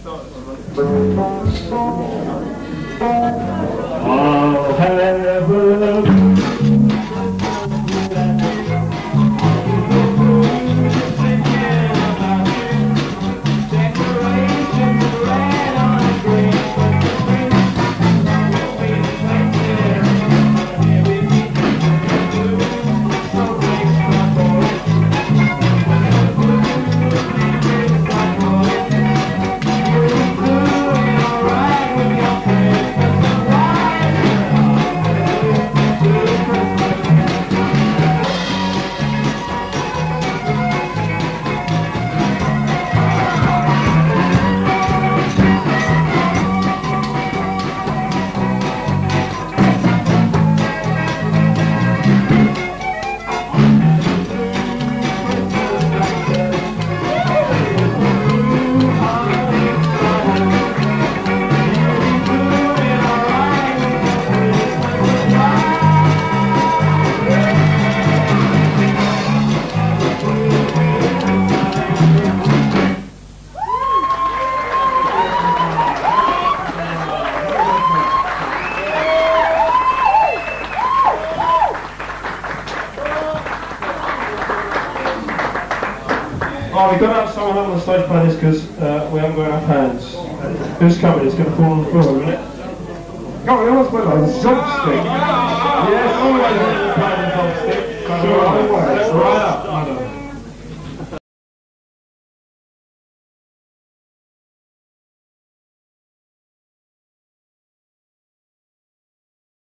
I'll have a Oh, we've got to have someone up on the stage playing this because we haven't got enough hands. Who's coming? It's going to fall on the floor, isn't it? Oh, we always play like a drum stick. Yes, always playing the drum stick. Always.